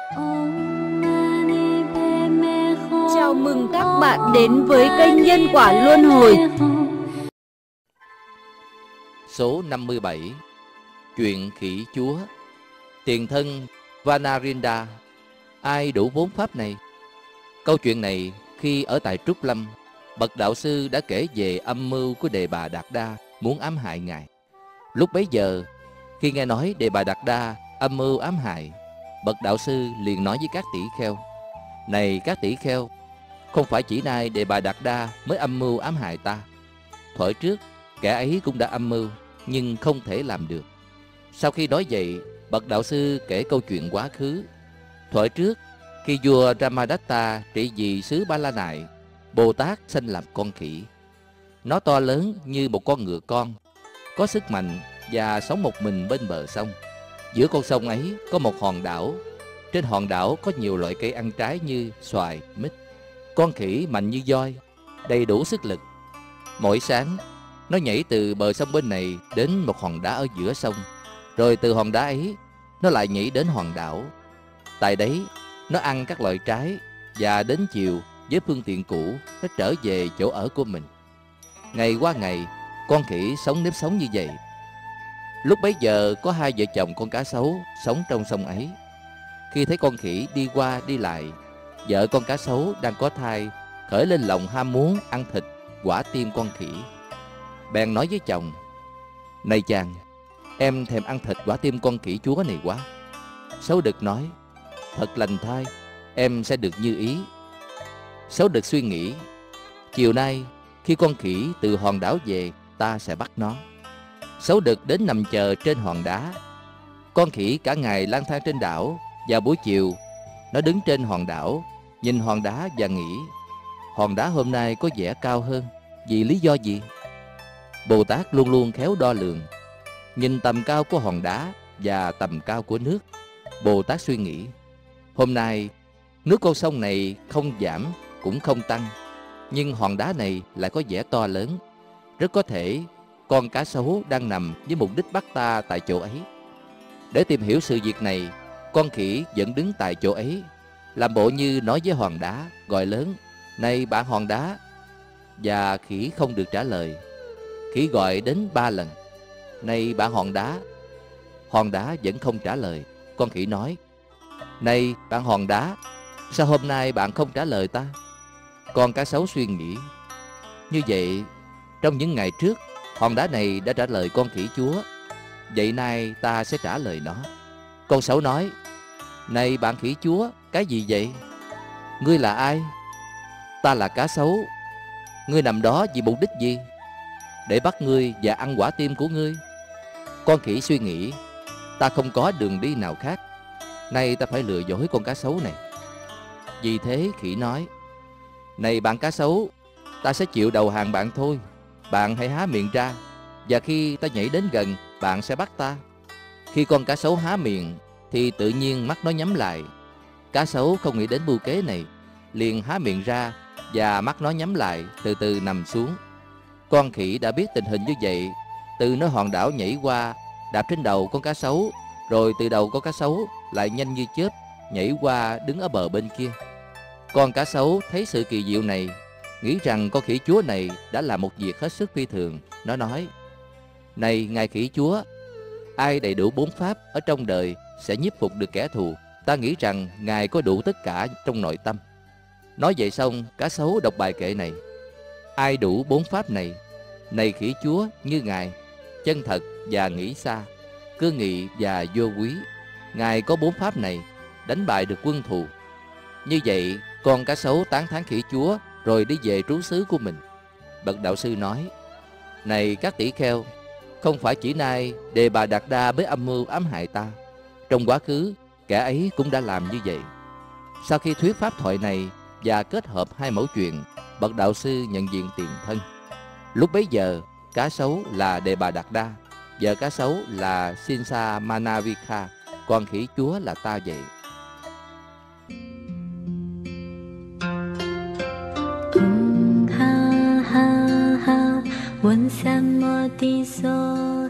Chào mừng các bạn đến với kênh Nhân Quả Luân Hồi. Số 57. Chuyện khỉ chúa. Tiền thân Vanarinda. Ai đủ 4 pháp này? Câu chuyện này khi ở tại Trúc Lâm, bậc đạo sư đã kể về âm mưu của Đề Bà Đạt Đa muốn ám hại ngài. Lúc bấy giờ, khi nghe nói Đề Bà Đạt Đa âm mưu ám hại, bậc đạo sư liền nói với các tỷ kheo: Này các tỷ kheo, không phải chỉ nay Đề Bà Đạt Đa mới âm mưu ám hại ta. Thuở trước, kẻ ấy cũng đã âm mưu, nhưng không thể làm được. Sau khi nói vậy, bậc đạo sư kể câu chuyện quá khứ. Thuở trước, khi vua Ramadatta trị vì xứ Ba La Nại, Bồ Tát sanh làm con khỉ. Nó to lớn như một con ngựa con, có sức mạnh và sống một mình bên bờ sông. Giữa con sông ấy có một hòn đảo. Trên hòn đảo có nhiều loại cây ăn trái như xoài, mít. Con khỉ mạnh như voi, đầy đủ sức lực. Mỗi sáng, nó nhảy từ bờ sông bên này đến một hòn đá ở giữa sông. Rồi từ hòn đá ấy, nó lại nhảy đến hòn đảo. Tại đấy, nó ăn các loại trái và đến chiều với phương tiện cũ, nó trở về chỗ ở của mình. Ngày qua ngày, con khỉ sống nếp sống như vậy. Lúc bấy giờ có hai vợ chồng con cá sấu sống trong sông ấy. Khi thấy con khỉ đi qua đi lại, vợ con cá sấu đang có thai khởi lên lòng ham muốn ăn thịt quả tim con khỉ. Bèn nói với chồng: Này chàng, em thèm ăn thịt quả tim con khỉ chúa này quá. Sấu đực nói: Thật lành thai, em sẽ được như ý. Sấu đực suy nghĩ: Chiều nay khi con khỉ từ hòn đảo về, ta sẽ bắt nó. Sấu đực đến nằm chờ trên hòn đá. Con khỉ cả ngày lang thang trên đảo, và buổi chiều nó đứng trên hòn đảo, nhìn hòn đá và nghĩ: Hòn đá hôm nay có vẻ cao hơn, vì lý do gì? Bồ Tát luôn luôn khéo đo lường. Nhìn tầm cao của hòn đá và tầm cao của nước, Bồ Tát suy nghĩ: Hôm nay nước con sông này không giảm cũng không tăng, nhưng hòn đá này lại có vẻ to lớn. Rất có thể con cá sấu đang nằm với mục đích bắt ta tại chỗ ấy. Để tìm hiểu sự việc này, con khỉ vẫn đứng tại chỗ ấy, làm bộ như nói với hòn đá, gọi lớn: Này bạn hòn đá. Và khỉ không được trả lời. Khỉ gọi đến 3 lần: Này bạn hòn đá. Hòn đá vẫn không trả lời. Con khỉ nói: Này bạn hòn đá, sao hôm nay bạn không trả lời ta? Con cá sấu suy nghĩ: Như vậy, trong những ngày trước, hòn đá này đã trả lời con khỉ chúa. Vậy nay ta sẽ trả lời nó. Con sấu nói: Này bạn khỉ chúa, cái gì vậy? Ngươi là ai? Ta là cá sấu. Ngươi nằm đó vì mục đích gì? Để bắt ngươi và ăn quả tim của ngươi. Con khỉ suy nghĩ: Ta không có đường đi nào khác. Nay ta phải lừa dối con cá sấu này. Vì thế khỉ nói: Này bạn cá sấu, ta sẽ chịu đầu hàng bạn thôi. Bạn hãy há miệng ra, và khi ta nhảy đến gần, bạn sẽ bắt ta. Khi con cá sấu há miệng thì tự nhiên mắt nó nhắm lại. Cá sấu không nghĩ đến mưu kế này, liền há miệng ra và mắt nó nhắm lại, từ từ nằm xuống. Con khỉ đã biết tình hình như vậy, từ nơi hòn đảo nhảy qua, đạp trên đầu con cá sấu, rồi từ đầu con cá sấu lại nhanh như chớp nhảy qua đứng ở bờ bên kia. Con cá sấu thấy sự kỳ diệu này, nghĩ rằng con khỉ chúa này đã làm một việc hết sức phi thường. Nó nói: Này ngài khỉ chúa, ai đầy đủ 4 pháp ở trong đời sẽ nhiếp phục được kẻ thù. Ta nghĩ rằng ngài có đủ tất cả trong nội tâm. Nói vậy xong, cá sấu đọc bài kệ này: Ai đủ 4 pháp này, này khỉ chúa như ngài, chân thật và nghĩ xa, cương nghị và vô quý. Ngài có 4 pháp này, đánh bại được quân thù. Như vậy, con cá sấu tán thán khỉ chúa, rồi đi về trú xứ của mình. Bậc đạo sư nói: Này các tỷ kheo, không phải chỉ nay Đề Bà Đạt Đa mới âm mưu ám hại ta. Trong quá khứ, kẻ ấy cũng đã làm như vậy. Sau khi thuyết pháp thoại này và kết hợp hai mẫu chuyện, bậc đạo sư nhận diện tiền thân. Lúc bấy giờ, cá sấu là Đề Bà Đạt Đa, vợ cá sấu là Sinsa Manavika, con khỉ chúa là ta vậy. Ha ha ha, 问三摩地所